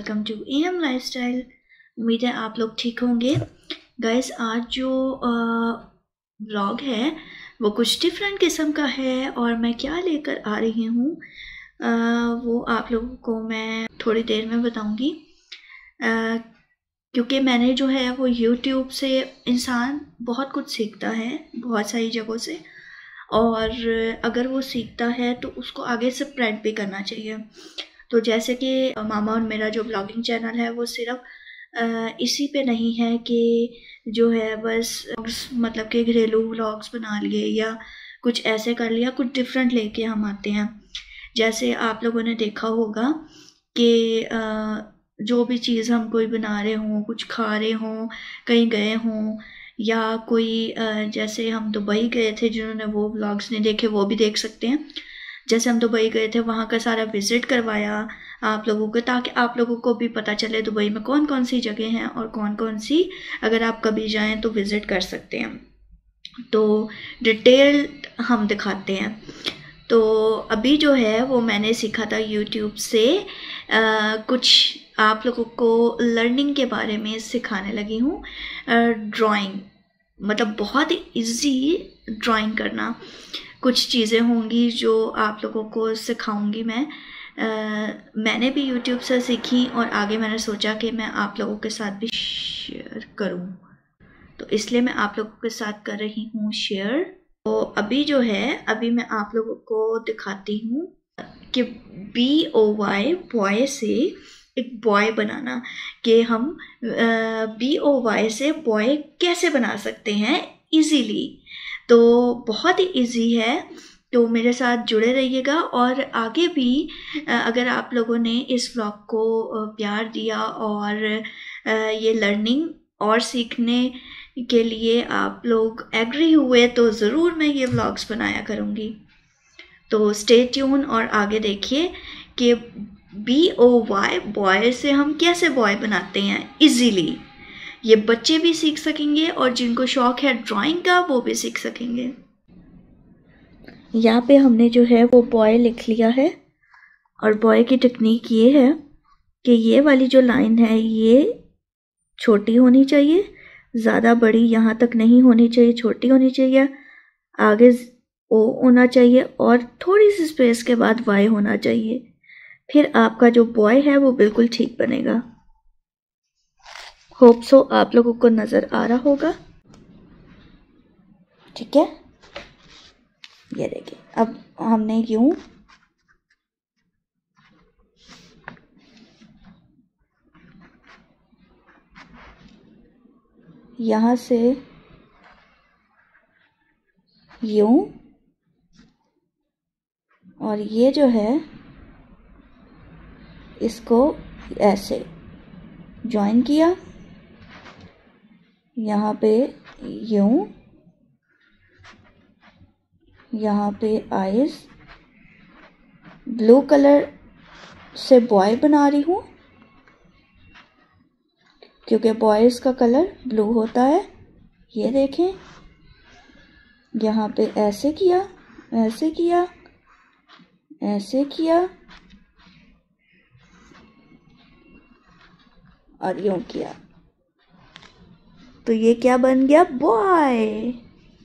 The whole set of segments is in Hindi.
Welcome to M lifestyle. उम्मीद है आप लोग ठीक होंगे। गाइस, आज जो व्लॉग है वो कुछ डिफरेंट किस्म का है और मैं क्या लेकर आ रही हूँ वो आप लोगों को मैं थोड़ी देर में बताऊँगी। क्योंकि मैंने जो है वो YouTube से इंसान बहुत कुछ सीखता है बहुत सारी जगहों से, और अगर वो सीखता है तो उसको आगे स्प्रेड भी करना चाहिए। तो जैसे कि मामा और मेरा जो ब्लॉगिंग चैनल है वो सिर्फ इसी पे नहीं है कि जो है बस मतलब कि घरेलू व्लॉग्स बना लिए या कुछ ऐसे कर लिया, कुछ डिफरेंट लेके हम आते हैं। जैसे आप लोगों ने देखा होगा कि जो भी चीज़ हम कोई बना रहे हों, कुछ खा रहे हों, कहीं गए हों, या कोई जैसे हम दुबई गए थे, जिन्होंने वो व्लॉग्स नहीं देखे वो भी देख सकते हैं। जैसे हम दुबई गए थे, वहाँ का सारा विज़िट करवाया आप लोगों को, ताकि आप लोगों को भी पता चले दुबई में कौन कौन सी जगह हैं और कौन कौन सी अगर आप कभी जाएं तो विज़िट कर सकते हैं। तो डिटेल हम दिखाते हैं। तो अभी जो है वो मैंने सीखा था यूट्यूब से, कुछ आप लोगों को लर्निंग के बारे में सिखाने लगी हूँ। ड्राइंग मतलब बहुत ही ईजी ड्राइंग करना, कुछ चीज़ें होंगी जो आप लोगों को सिखाऊंगी मैं। मैंने भी YouTube से सीखी और आगे मैंने सोचा कि मैं आप लोगों के साथ भी शेयर करूं, तो इसलिए मैं आप लोगों के साथ कर रही हूँ शेयर। तो अभी जो है अभी मैं आप लोगों को दिखाती हूँ कि BOY बॉय से एक बॉय बनाना, कि हम BOY से बॉय कैसे बना सकते हैं इजीली। तो बहुत ही इजी है, तो मेरे साथ जुड़े रहिएगा। और आगे भी अगर आप लोगों ने इस व्लॉग को प्यार दिया और ये लर्निंग और सीखने के लिए आप लोग एग्री हुए तो ज़रूर मैं ये व्लॉग्स बनाया करूँगी। तो स्टे ट्यून और आगे देखिए कि BOY बॉय से हम कैसे बॉय बनाते हैं इजीली। ये बच्चे भी सीख सकेंगे और जिनको शौक है ड्राइंग का वो भी सीख सकेंगे। यहाँ पे हमने जो है वो बॉय लिख लिया है, और बॉय की टेक्निक ये है कि ये वाली जो लाइन है ये छोटी होनी चाहिए, ज़्यादा बड़ी यहाँ तक नहीं होनी चाहिए, छोटी होनी चाहिए। आगे O होना चाहिए और थोड़ी सी स्पेस के बाद Y होना चाहिए। फिर आपका जो बॉय है वो बिल्कुल ठीक बनेगा। होप सो आप लोगों को नज़र आ रहा होगा। ठीक है, ये देखिए अब हमने यूं यहाँ से यूं, और ये जो है इसको ऐसे ज्वाइन किया, यहाँ पे यूं, यहाँ पे आईज ब्लू कलर से बॉय बना रही हूँ क्योंकि बॉयज़ का कलर ब्लू होता है। ये देखें, यहाँ पे ऐसे किया, ऐसे किया, ऐसे किया और यूं किया, तो ये क्या बन गया, बॉय।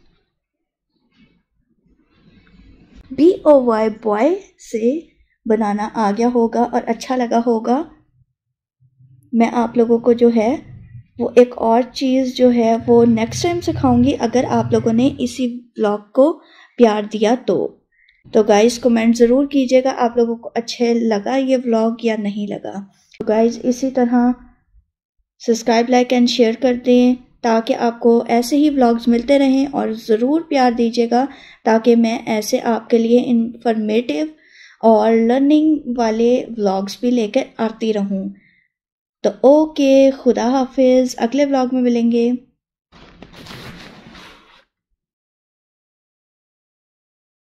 BOY बॉय से बनाना आ गया होगा और अच्छा लगा होगा। मैं आप लोगों को जो है वो एक और चीज़ जो है वो नेक्स्ट टाइम सिखाऊंगी, अगर आप लोगों ने इसी व्लॉग को प्यार दिया तो गाइस कमेंट ज़रूर कीजिएगा आप लोगों को अच्छे लगा ये व्लॉग या नहीं लगा। तो गाइस इसी तरह सब्सक्राइब, लाइक एंड शेयर कर दें ताकि आपको ऐसे ही व्लॉग्स मिलते रहें, और ज़रूर प्यार दीजिएगा ताकि मैं ऐसे आपके लिए इंफॉर्मेटिव और लर्निंग वाले व्लॉग्स भी लेकर आती रहूं। तो ओके, खुदा हाफिज़, अगले व्लॉग में मिलेंगे।